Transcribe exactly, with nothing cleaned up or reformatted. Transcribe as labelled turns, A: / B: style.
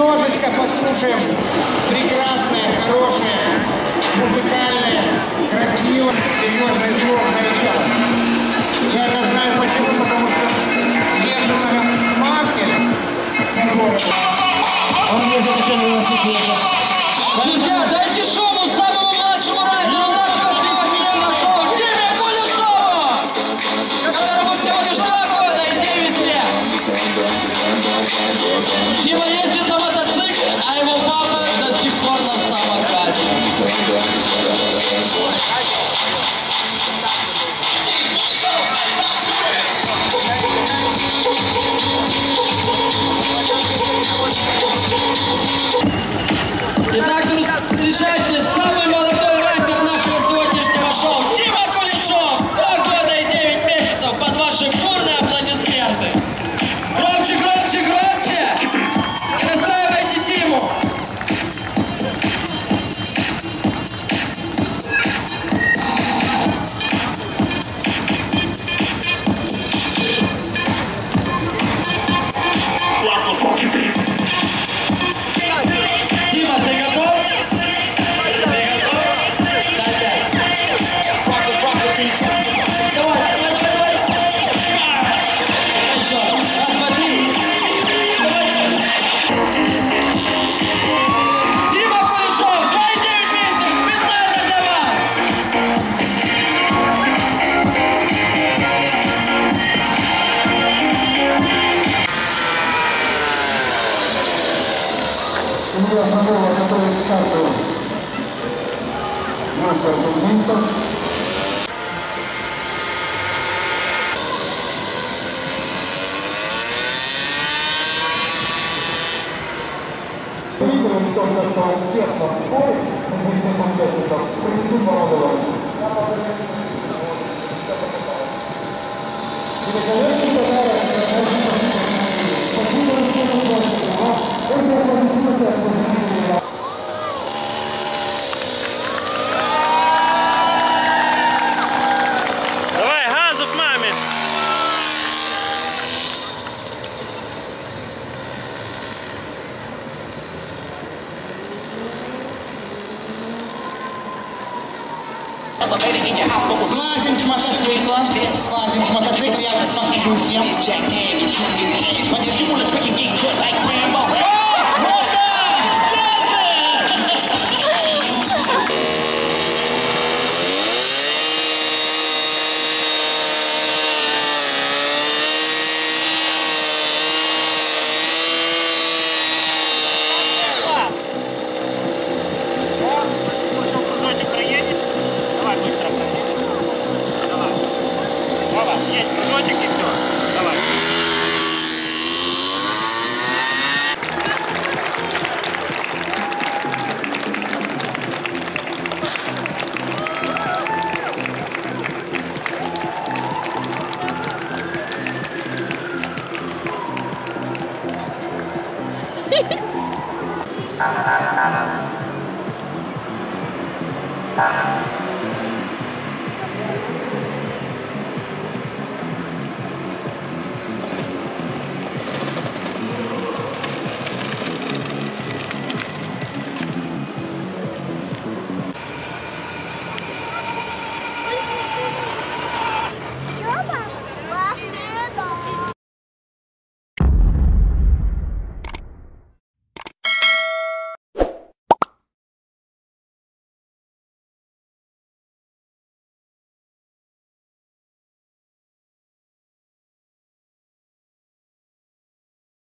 A: немножечко послушаем прекрасное, хорошее, музыкальное, красивое, серьезное слово начало. Я это знаю почему, потому что езжу на Марке по городу. Он ездит еще на велосипеде.
B: Друзья, дайте шуму самому младшему райдеру нашего сегодняшнего шоу, Диме Кулешову, которому всего лишь два года и девять лет. Дима ездит на мотоцикле, а его папа до сих пор на самокате. Итак, встречайте, самый молодой райдер нашего сегодняшнего шоу, Дима Кулешов! два года и девять месяцев под ваши бурные аплодисменты! Громче, громче, громче! Не настраивайте Диму! Дима, ты готов? Ты готов? Дальше. Давай, давай, давай, давай. Еще. Раз, два, три. Давай. Дима Кулешов, два и девять месяцев, специально для вас.
C: Семья Фролова готовит карту наших документов. Зрителям только что всех подходит, всех участников, принесут молодого. Великолепный подарок. Спасибо большое.
D: Давай, газу к маме!
A: Слазим с мотоцикла, слазим с мотоцикла, я покажу всем. Подержи,
D: Кусочек проедешь? Давай, быстро проедешь. Давай. Вова, есть кусочек и все. Давай.
E: Ha ha ha.